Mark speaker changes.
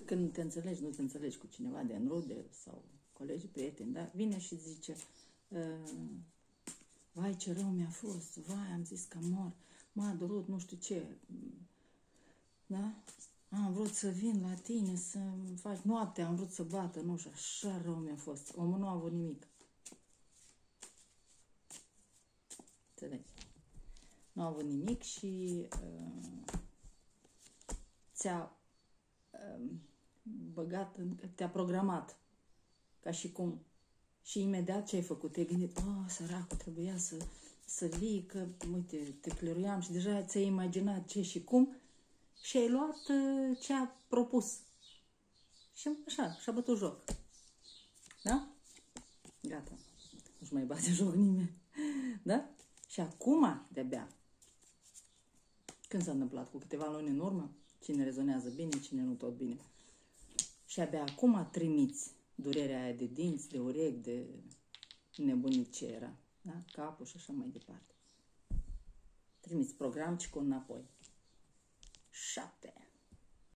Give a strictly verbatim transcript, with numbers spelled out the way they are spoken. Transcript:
Speaker 1: când te înțelegi, nu te înțelegi cu cineva de în rude sau colegi, prieteni, da? Vine și zice, uh, vai, ce rău mi-a fost, vai, am zis că mor, m-a durut, nu știu ce, da? Am vrut să vin la tine, să faci noaptea, am vrut să bată, nu știu, așa rău mi-a fost. Omul nu a avut nimic. Înțelegi? Nu a avut nimic și uh, ți-a uh, băgat, în, te-a programat. Ca și cum. Și imediat ce ai făcut? Te-ai gândit, oh, săracul, trebuia să, să vii, că, uite, te plăruiam și deja ți-ai imaginat ce și cum și ai luat uh, ce a propus. Și așa, și-a bătut joc. Da? Gata. Nu-și mai bate joc nimeni. Da? Și acum, de-abia, când s-a întâmplat? Cu câteva luni în urmă? Cine rezonează bine, cine nu tot bine. Și abia acum trimiți durerea aia de dinți, de urechi, de nebunit ce era. Da? Capul și așa mai departe. Trimiți program și cu înapoi. Șapte.